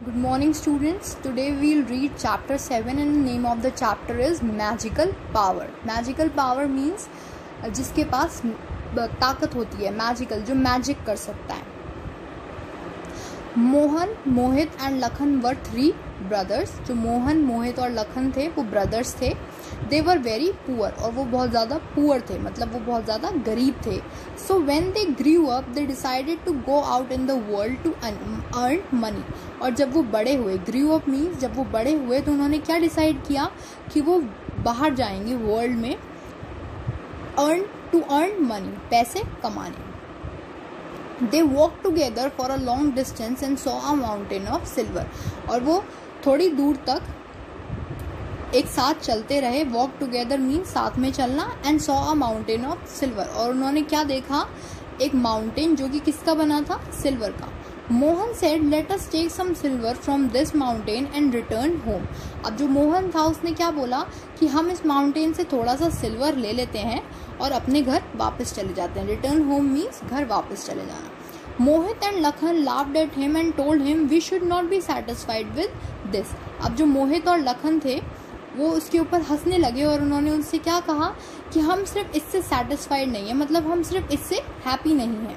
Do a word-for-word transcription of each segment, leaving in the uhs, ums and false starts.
Good morning students. Today we'll read chapter seven and the name of the chapter is magical power. Magical power means जिसके पास ताकत होती है, magical, जो magic कर सकता है. Mohan, Mohit and Lakhan were three brothers. जो मोहन, मोहित और लखन थे वो ब्रदर्स थे. दे वर वेरी पुअर, और वो बहुत ज़्यादा पुअर थे, मतलब वो बहुत ज़्यादा गरीब थे. So when they grew up they decided to go out in the world to earn money. और जब वो बड़े हुए, ग्रू अप मीन्स जब वो बड़े हुए, तो उन्होंने क्या डिसाइड किया कि वो बाहर जाएंगे वर्ल्ड में अर्न टू अर्न मनी, पैसे कमाने. They walk together for a long distance and saw a mountain of silver. और वो थोड़ी दूर तक एक साथ चलते रहे. वॉक टुगेदर मीन साथ में चलना, and saw a mountain of silver. और उन्होंने क्या देखा? एक माउंटेन जो कि किसका बना था? सिल्वर का. Mohan said let us take some silver from this mountain and return home. अब जो मोहन था उसने क्या बोला कि हम इस माउंटेन से थोड़ा सा सिल्वर ले लेते हैं और अपने घर वापस चले जाते हैं. रिटर्न होम मीन्स घर वापस चले जाना. Mohit and Lakhan laughed at him and told him we should not be satisfied with this. अब जो मोहित और लखन थे वो उसके ऊपर हंसने लगे और उन्होंने उनसे क्या कहा कि हम सिर्फ इससे सेटिस्फाइड नहीं है, मतलब हम सिर्फ इससे हैप्पी नहीं हैं.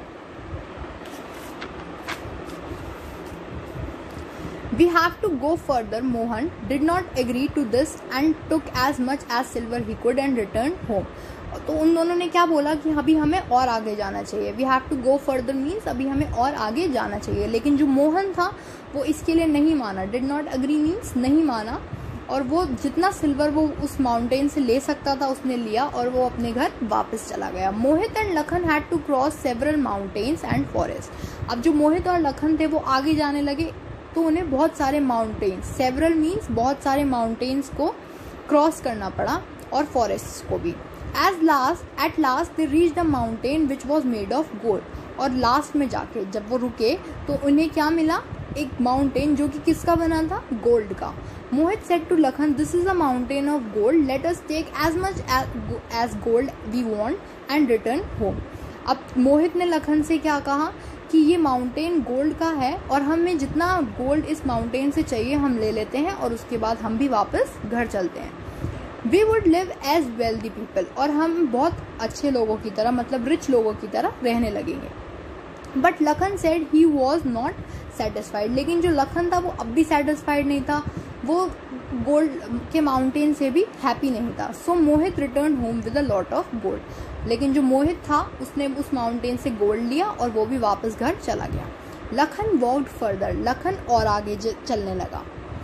We have to go further. Mohan did not agree to this and took as much as silver he could and returned home. तो उन दोनों ने क्या बोला कि अभी हमें और आगे जाना चाहिए. We have to go further means अभी हमें और आगे जाना चाहिए. लेकिन जो मोहन था वो इसके लिए नहीं माना. Did not agree means नहीं माना. और वो जितना सिल्वर वो उस माउंटेन से ले सकता था उसने लिया और वो अपने घर वापस चला गया. Mohit and Lakhan had to cross several mountains and forest. अब जो मोहित और लखन थे वो आगे जाने लगे तो उन्हें बहुत सारे माउंटेन्स, सेवरल मीन्स बहुत सारे माउंटेन्स को क्रॉस करना पड़ा और फॉरेस्ट को भी. As last at last they reach the mountain which was made of gold. और लास्ट में जाके जब वो रुके तो उन्हें क्या मिला? एक माउंटेन जो कि किसका बना था? गोल्ड का. Mohit said to Lakhan this is a mountain of gold, let us take as much as gold we want and return home. अब मोहित ने लखन से क्या कहा कि ये माउंटेन गोल्ड का है और हमें जितना गोल्ड इस माउंटेन से चाहिए हम ले लेते हैं और उसके बाद हम भी वापस घर चलते हैं. We would live as wealthy people, और हम बहुत अच्छे लोगों की तरह, मतलब रिच लोगों की तरह रहने लगेंगे. But Lakhan said he was not satisfied. लेकिन जो लखन था वो अब भी सेटिस्फाइड नहीं था, वो गोल्ड के माउंटेन से भी हैप्पी नहीं था. So Mohit return home with a lot of gold. लेकिन जो मोहित था उसने उस माउंटेन से गोल्ड लिया और वो भी वापस घर चला गया. Lakhan walked further. लखन और आगे चलने लगा.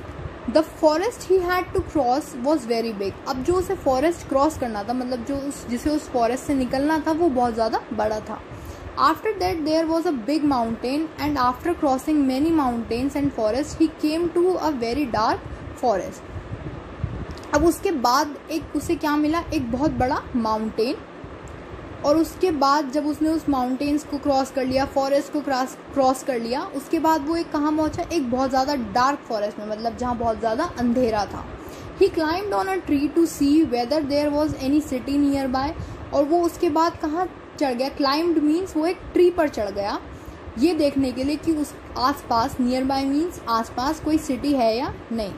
The forest he had to cross was very big. अब जो उसे फॉरेस्ट क्रॉस करना था, मतलब जो उस जिसे उस फॉरेस्ट से निकलना था वो बहुत ज़्यादा बड़ा था. After that there was a big mountain, and after crossing many mountains and forests he came to a very dark forest. अब उसके बाद एक उसे क्या मिला? एक बहुत बड़ा माउंटेन. और उसके बाद जब उसने उस माउंटेन्स को क्रॉस कर लिया, फॉरेस्ट को क्रॉस क्रॉस कर लिया, उसके बाद वो एक कहाँ पहुँचा? एक बहुत ज़्यादा डार्क फॉरेस्ट में, मतलब जहाँ बहुत ज़्यादा अंधेरा था. He climbed on a tree to see whether there was any city nearby. और वो उसके बाद कहाँ चढ़ गया? क्लाइम्ड मीन्स वो एक ट्री पर चढ़ गया ये देखने के लिए कि उस आसपास, नियर बाय मीन्स आसपास कोई सिटी है या नहीं.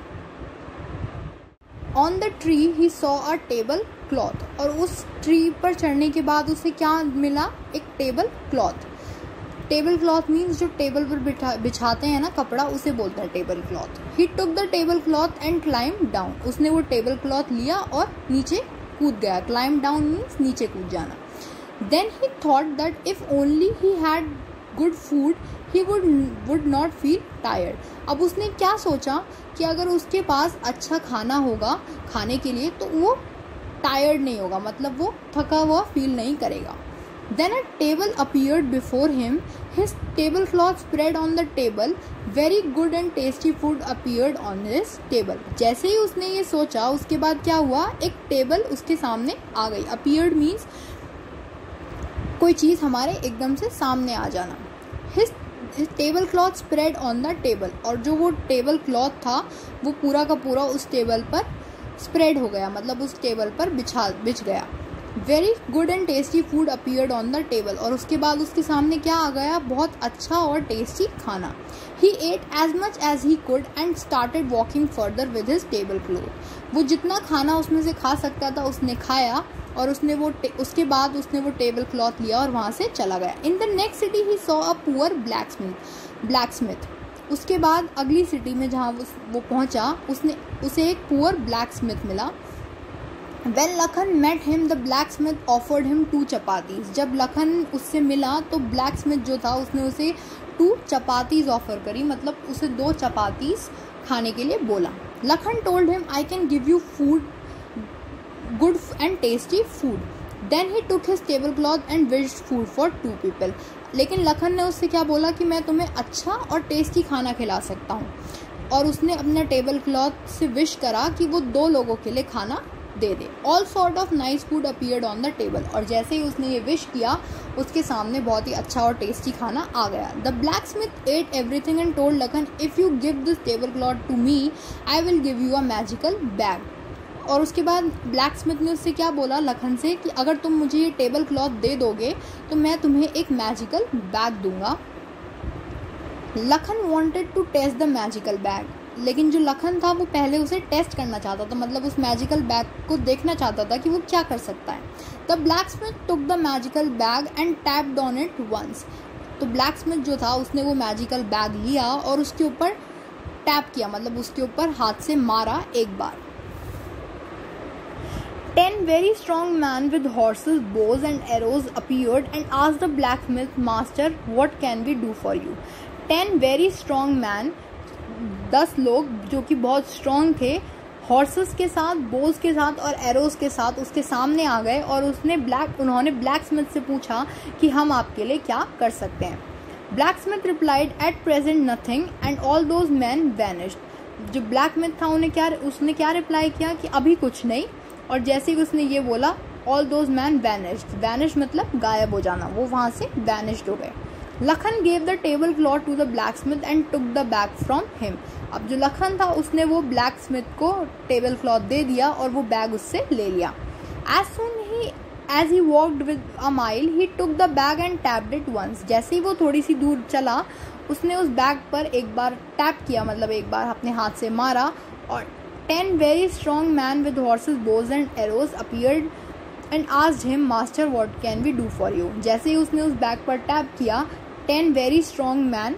On the tree he saw a table cloth. और उस ट्री पर चढ़ने के बाद उसे क्या मिला? एक table cloth. Table cloth means जो टेबल पर बिठा बिछाते हैं ना कपड़ा, उसे बोलते हैं table cloth. He took the table cloth and climb down. उसने वो टेबल क्लॉथ लिया और नीचे कूद गया. क्लाइम डाउन मीन्स नीचे कूद जाना. Then he thought that if only he had good food, he would would not feel tired. अब उसने क्या सोचा कि अगर उसके पास अच्छा खाना होगा खाने के लिए तो वो टायर्ड नहीं होगा, मतलब वो थका हुआ फील नहीं करेगा. Then a table appeared before him. His tablecloth spread on the table. Very good and tasty food appeared on his table. जैसे ही उसने ये सोचा उसके बाद क्या हुआ? एक टेबल उसके सामने आ गई. Appeared means कोई चीज़ हमारे एकदम से सामने आ जाना. His table cloth spread on the table. और जो वो टेबल क्लॉथ था वो पूरा का पूरा उस टेबल पर स्प्रेड हो गया, मतलब उस टेबल पर बिछा बिछ गया. Very good and tasty food appeared on the table, और उसके बाद उसके सामने क्या आ गया, बहुत अच्छा और टेस्टी खाना. He ate as much as he could and started walking further with his table cloth. वो जितना खाना उसमें से खा सकता था उसने खाया, और उसने वो उसके बाद उसने वो टेबल क्लॉथ लिया और वहाँ से चला गया. In the next city he saw a poor blacksmith blacksmith उसके बाद अगली सिटी में जहाँ वो, वो पहुँचा उसने उसे एक पुअर ब्लैक स्मिथ मिला. When Lakhan met him, the blacksmith offered him two chapatis. जब लखन उससे मिला तो ब्लैक स्मिथ जो था उसने उसे टू चपातीज ऑफर करी, मतलब उसे दो चपातीज खाने के लिए बोला. Lakhan told him, I can give you food, good and tasty food. Then he took his tablecloth and wished food for two people. लेकिन लखन ने उससे क्या बोला कि मैं तुम्हें अच्छा और टेस्टी खाना खिला सकता हूँ, और उसने अपने टेबल क्लॉथ से विश करा कि वो दो लोगों के लिए खाना दे दे. All sort of nice food appeared on the table, और जैसे ही उसने ये विश किया उसके सामने बहुत ही अच्छा और टेस्टी खाना आ गया. The blacksmith ate everything and told Lakhan, if you give this tablecloth to me I will give you a magical bag. और उसके बाद ब्लैक स्मिथ ने उससे क्या बोला, लखन से, कि अगर तुम मुझे ये टेबल क्लॉथ दे दोगे तो मैं तुम्हें एक मैजिकल बैग दूंगा. Lakhan wanted to test the magical bag, लेकिन जो लखन था वो पहले उसे टेस्ट करना चाहता था, मतलब उस मैजिकल बैग को देखना चाहता था कि वो क्या कर सकता है. The blacksmith took the magical bag and tapped on it once. तो ब्लैक स्मिथ जो था उसने वो मैजिकल बैग लिया और उसके ऊपर टैप किया, मतलब उसके ऊपर हाथ से मारा एक बार. Ten very strong men with horses, bows and arrows appeared and asked the blacksmith, Master, what can we do for you? Ten very strong men, दस लोग जो कि बहुत स्ट्रॉन्ग थे, हॉर्सेस के साथ, बोज के साथ और एरोज के साथ उसके सामने आ गए, और उसने ब्लैक उन्होंने ब्लैक स्मिथ से पूछा कि हम आपके लिए क्या कर सकते हैं. Blacksmith replied, at present nothing and all those men vanished. जो ब्लैक स्मिथ था उन्हें क्या उसने क्या रिप्लाई किया कि अभी कुछ नहीं, और जैसे ही उसने ये बोला all those men vanished. Vanish मतलब गायब हो जाना, वो वहाँ से वैनिश्ड हो गए. Lakhan gave the table cloth to the blacksmith and took the bag from him. अब जो लखन था उसने वो ब्लैक स्मिथ को टेबल क्लॉथ दे दिया और वो बैग उससे ले लिया. As soon he as he walked with a mile he took the bag and tapped it once. जैसे ही वो थोड़ी सी दूर चला उसने उस बैग पर एक बार टैप किया, मतलब एक बार अपने हाथ से मारा, और ten very strong men with horses, bows and arrows appeared and asked him, Master, what can we do for you? जैसे ही उसने उस बैग पर टैप किया, ten very strong men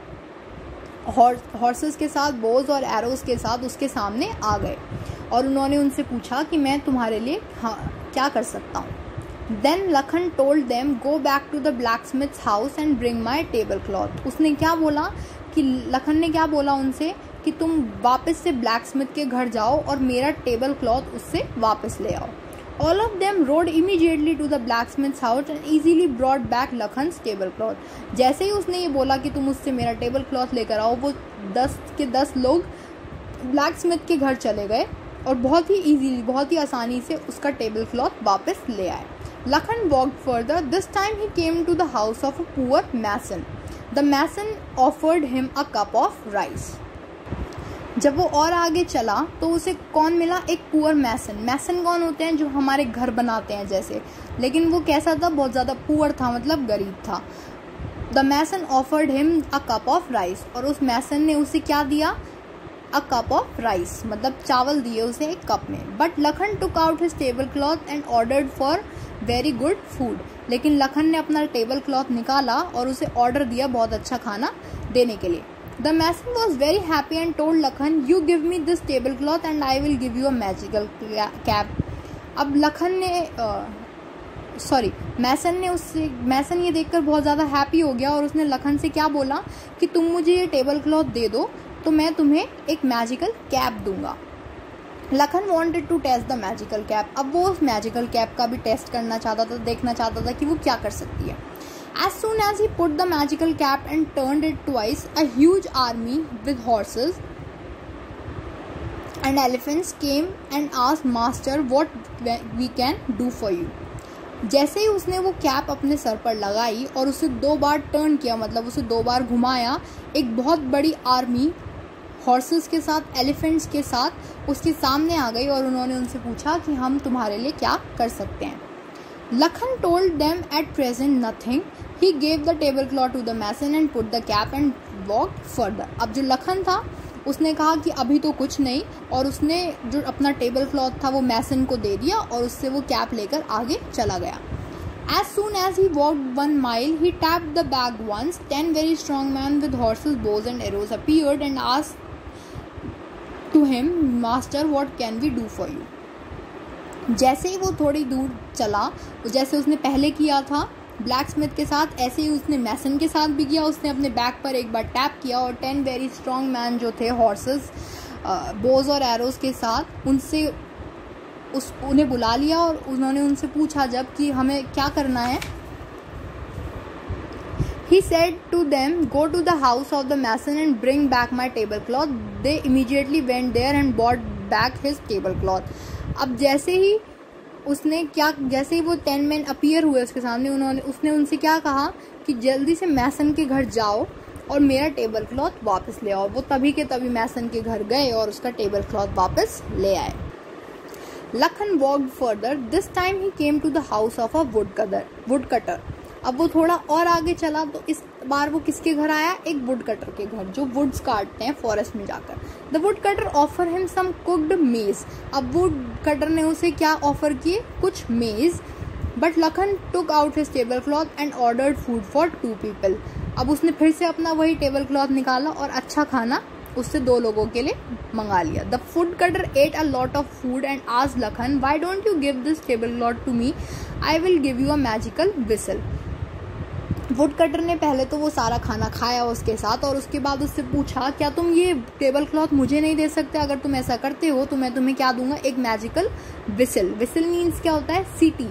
horses के साथ, बोज और एरोज के साथ उसके सामने आ गए, और उन्होंने उनसे पूछा कि मैं तुम्हारे लिए हाँ क्या कर सकता हूँ. Then Lakhan told them, go back to the blacksmith's house and bring my table cloth. उसने क्या बोला कि लखन ने क्या बोला उनसे कि तुम वापस से ब्लैक स्मिथ के घर जाओ और मेरा टेबल क्लॉथ उससे वापस ले आओ. All of them rode immediately to the blacksmith's house and easily brought back Lakhan's table cloth. जैसे ही उसने ये बोला कि तुम उससे मेरा टेबल क्लॉथ लेकर आओ, वो दस के दस लोग ब्लैक स्मिथ के घर चले गए और बहुत ही इजीली, बहुत ही आसानी से उसका टेबल क्लॉथ वापस ले आए. Lakhan walked further. This time he came to the house of a poor mason. The mason offered him a cup of rice. जब वो और आगे चला तो उसे कौन मिला, एक पुअर मैसन. मैसन कौन होते हैं, जो हमारे घर बनाते हैं जैसे, लेकिन वो कैसा था, बहुत ज़्यादा पुअर था, मतलब गरीब था. The mason offered him a cup of rice, और उस मैसन ने उसे क्या दिया, अ कप ऑफ राइस, मतलब चावल दिए उसे एक कप में. But Lakhan took out his table cloth and ordered for very good food. लेकिन लखन ने अपना टेबल क्लॉथ निकाला और उसे ऑर्डर दिया बहुत अच्छा खाना देने के लिए. The mason was very happy and told Lakhan, you give me this tablecloth and I will give you a magical cap. अब लखन ने सॉरी मैसन ने उससे मैसन ये देखकर बहुत ज़्यादा हैप्पी हो गया, और उसने लखन से क्या बोला कि तुम मुझे ये टेबल क्लॉथ दे दो तो मैं तुम्हें एक मैजिकल कैप दूंगा. Lakhan wanted to test the magical cap. अब वो उस मैजिकल कैप का भी टेस्ट करना चाहता था, देखना चाहता था कि वो क्या कर सकती है. As soon as he put the magical cap and turned it twice, a huge army with horses and elephants came and asked Master, what we can do for you. जैसे ही उसने वो कैप अपने सर पर लगाई और उसे दो बार turn किया, मतलब उसे दो बार घुमाया, एक बहुत बड़ी आर्मी हॉर्सेस के साथ, एलिफेंट्स के साथ उसके सामने आ गई, और उन्होंने उनसे पूछा कि हम तुम्हारे लिए क्या कर सकते हैं. Lakhan told them at present nothing, he gave the table cloth to the mason and put the cap and walked further. अब जो लखन था उसने कहा कि अभी तो कुछ नहीं, और उसने जो अपना टेबल क्लॉथ था वो मैसन को दे दिया और उससे वो कैप लेकर आगे चला गया। As soon as he walked one mile, he tapped the bag once. Ten very strong men with horses, bows and arrows appeared and asked to him, Master, what can we do for you? जैसे ही वो थोड़ी दूर चला, जैसे उसने पहले किया था ब्लैक स्मिथ के साथ, ऐसे ही उसने मैसन के साथ भी किया। उसने अपने बैग पर एक बार टैप किया और टेन वेरी स्ट्रॉन्ग मैन जो थे हॉर्सेस, बोज और एरोज के साथ, उनसे उस उन्हें बुला लिया और उन्होंने उनसे पूछा जब कि हमें क्या करना है। He said to them, go to the house of the mason and bring back my tablecloth. They immediately went there and brought back his tablecloth. अब जैसे ही उसने क्या जैसे ही वो टेन मैन अपीयर हुए उसके सामने, उन्होंने उसने उनसे क्या कहा कि जल्दी से मैसन के घर जाओ और मेरा टेबल क्लॉथ वापस ले आओ। वो तभी के तभी मैसन के घर गए और उसका टेबल क्लॉथ वापस ले आए। Lakhan walked further. This time he came to the house of a woodcutter. Woodcutter. अब वो थोड़ा और आगे चला तो इस बार वो किसके घर आया? एक वुडकटर के घर, जो वुड्स काटते हैं फॉरेस्ट में जाकर। The woodcutter offer him some cooked maize. अब वुडकटर ने उसे क्या ऑफर किए? कुछ maize. But Lakhan took out his table cloth and ordered food for two people. अब उसने फिर से अपना वही टेबल क्लॉथ निकाला और अच्छा खाना उससे दो लोगों के लिए मंगा लिया। The woodcutter ate a lot of food and asked Lakhan, why don't you give this tablecloth to me, I will give you a magical whistle. Woodcutter ने पहले तो वो सारा खाना खाया उसके साथ और उसके बाद उससे पूछा, क्या तुम ये टेबल क्लॉथ मुझे नहीं दे सकते? अगर तुम ऐसा करते हो तो मैं तुम्हें क्या दूंगा? एक मैजिकल विसल। विसल मीन्स क्या होता है? सीटी।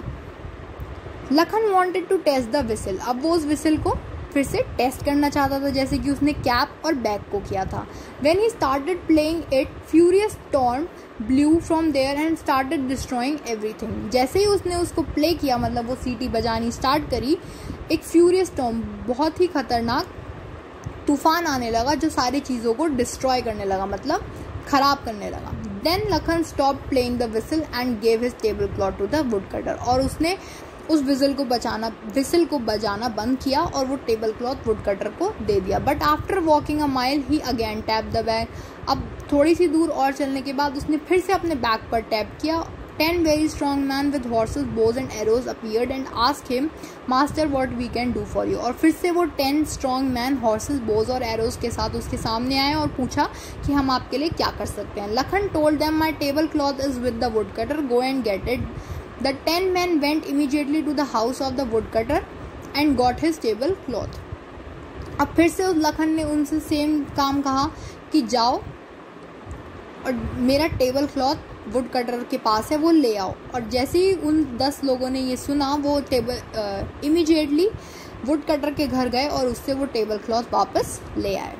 Lakhan wanted to test the whistle. अब वो उस विसल को फिर से टेस्ट करना चाहता था, जैसे कि उसने कैप और बैग को किया था। When he started playing it, furious storm blew from there and started destroying everything. जैसे ही उसने उसको प्ले किया, मतलब वो सीटी बजानी स्टार्ट करी, एक फ्यूरियस स्टॉर्म, बहुत ही खतरनाक तूफान आने लगा जो सारी चीज़ों को डिस्ट्रॉय करने लगा, मतलब खराब करने लगा। Then Lakhan stopped playing the whistle and gave his tablecloth to the woodcutter. और उसने उस विसल को बचाना विसल को बजाना बंद किया और वो टेबल क्लॉथ वुडकटर को दे दिया। But after walking a mile he again tap the bag. अब थोड़ी सी दूर और चलने के बाद उसने फिर से अपने बैग पर टैप किया। Ten very strong men with horses, bows and arrows appeared and asked him, master what we can do for you. और फिर से वो ten strong men horses, bows और एरोज के साथ उसके सामने आए और पूछा कि हम आपके लिए क्या कर सकते हैं। Lakhan told them, my tablecloth is with the woodcutter, go and get it. The ten men went immediately to the house of the woodcutter and got his table cloth. अब फिर से उस लखन ने उनसे सेम काम कहा कि जाओ और मेरा टेबल क्लॉथ वुडकटर के पास है, वो ले आओ। और जैसे ही उन दस लोगों ने ये सुना, वो टेबल इमीडिएटली वुडकटर के घर गए और उससे वो टेबल क्लॉथ वापस ले आए।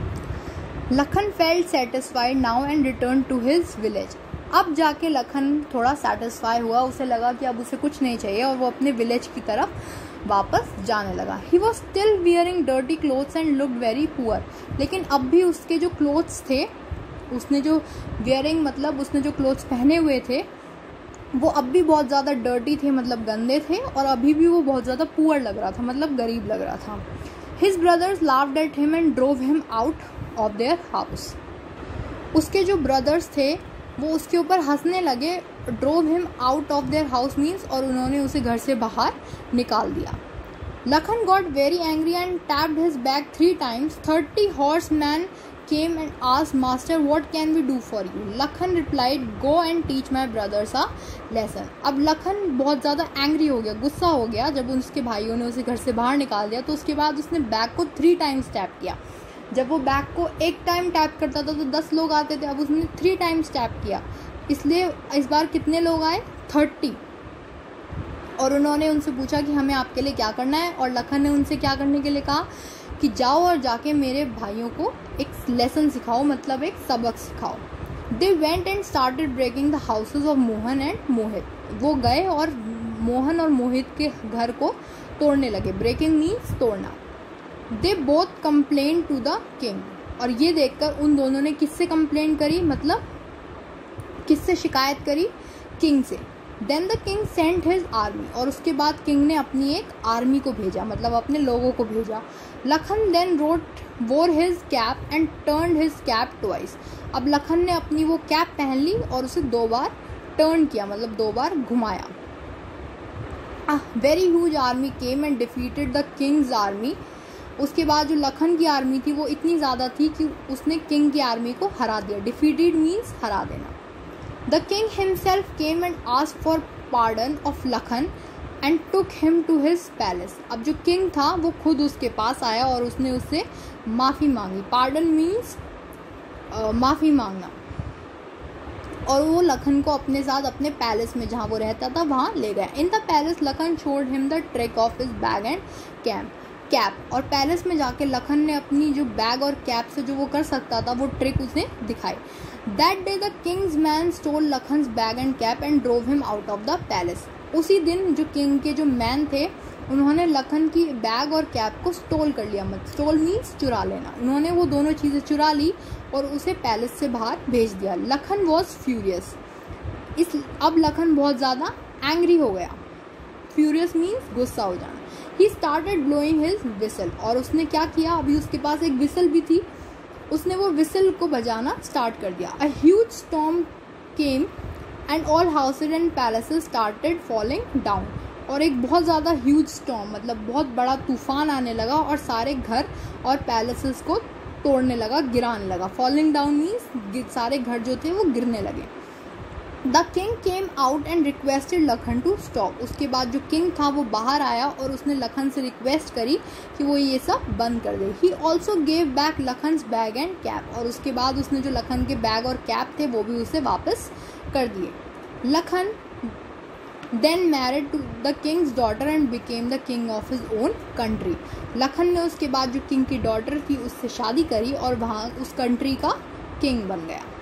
Lakhan felt satisfied now and return to his village. अब जाके लखन थोड़ा सेटिस्फाई हुआ, उसे लगा कि अब उसे कुछ नहीं चाहिए और वो अपने विलेज की तरफ वापस जाने लगा। He was still wearing dirty clothes and looked very poor. लेकिन अब भी उसके जो क्लोथ्स थे, उसने जो वियरिंग मतलब उसने जो क्लोथ्स पहने हुए थे, वो अब भी बहुत ज़्यादा डर्टी थे, मतलब गंदे थे, और अभी भी वो बहुत ज़्यादा पुअर लग रहा था, मतलब गरीब लग रहा था। His brothers laughed at him and drove him out of their house. उसके जो ब्रदर्स थे वो उसके ऊपर हंसने लगे। Drove him out of their house means, और उन्होंने उसे घर से बाहर निकाल दिया। Lakhan got very angry and tapped his bag three times. Thirty horse men came and asked, master what can we do for you. Lakhan replied, go and teach my brothers a lesson. अब लखन बहुत ज़्यादा एंग्री हो गया, गुस्सा हो गया जब उसके भाइयों ने उसे घर से बाहर निकाल दिया। तो उसके बाद उसने बैग को थ्री टाइम्स टैप किया। जब वो बैग को एक टाइम टैप करता था तो दस लोग आते थे, अब उसने थ्री टाइम्स टैप किया, इसलिए इस बार कितने लोग आए? थर्टी। और उन्होंने उनसे पूछा कि हमें आपके लिए क्या करना है, और लखन ने उनसे क्या करने के लिए कहा कि जाओ और जाके मेरे भाइयों को एक लेसन सिखाओ, मतलब एक सबक सिखाओ। They went and started breaking the houses of Mohan and Mohit. वो गए और मोहन और मोहित के घर को तोड़ने लगे। ब्रेकिंग मीन्स तोड़ना। They both complain to the king. और ये देखकर उन दोनों ने किससे कंप्लेन करी, मतलब किससे शिकायत करी? किंग से। Then the king sent his army, और उसके बाद किंग ने अपनी एक आर्मी को भेजा, मतलब अपने लोगों को भेजा. Lakhan then rote wore his cap and turn his cap twice. अब लखन ने अपनी वो कैप पहन ली और उसे दो बार टर्न किया, मतलब दो बार घुमाया. A very huge army came and defeated the king's army. उसके बाद जो लखन की आर्मी थी वो इतनी ज़्यादा थी कि उसने किंग की आर्मी को हरा दिया. डिफीटेड मीन्स हरा देना. The king himself came and asked for pardon of Lakhan and took him to his palace. अब जो किंग था वो खुद उसके पास आया और उसने उससे माफ़ी मांगी. पार्डन मीन्स माफ़ी मांगना. और वो लखन को अपने साथ अपने पैलेस में जहाँ वो रहता था वहाँ ले गया. In the palace Lakhan showed him the trick of his bag and cap cap और पैलेस में जाके लखन ने अपनी जो बैग और कैप से जो वो कर सकता था वो ट्रिक उसे दिखाई. That day the king's men stole Lakhan's bag and cap and drove him out of the palace. उसी दिन जो किंग के जो मैन थे उन्होंने लखन की बैग और कैप को स्टोल कर लिया. मत स्टोल मीन्स चुरा लेना. उन्होंने वो दोनों चीज़ें चुरा ली और उसे पैलेस से बाहर भेज दिया. Lakhan was furious. इस अब लखन बहुत ज़्यादा एंग्री हो गया. फ्यूरियस मीन्स गुस्सा हो जाना. He started blowing his whistle. और उसने क्या किया, अभी उसके पास एक विसल भी थी, उसने वो विसल को बजाना स्टार्ट कर दिया. A huge storm came and all houses and palaces started falling down. और एक बहुत ज़्यादा ह्यूज स्टॉर्म मतलब बहुत बड़ा तूफान आने लगा और सारे घर और पैलेसेस को तोड़ने लगा, गिराने लगा. फॉलिंग डाउन मीन्स सारे घर जो थे वो गिरने लगे. The king came out and requested Lakhan to stop. उसके बाद जो किंग था वो बाहर आया और उसने लखन से रिक्वेस्ट करी कि वो ये सब बंद कर दे. He also gave back Lakhan's bag and cap. और उसके बाद उसने जो लखन के बैग और कैप थे वो भी उसे वापस कर दिए. Lakhan then married to the king's daughter and became the king of his own country. Lakhan ने उसके बाद जो किंग की डॉटर थी उससे शादी करी और वहाँ उस कंट्री का किंग बन गया.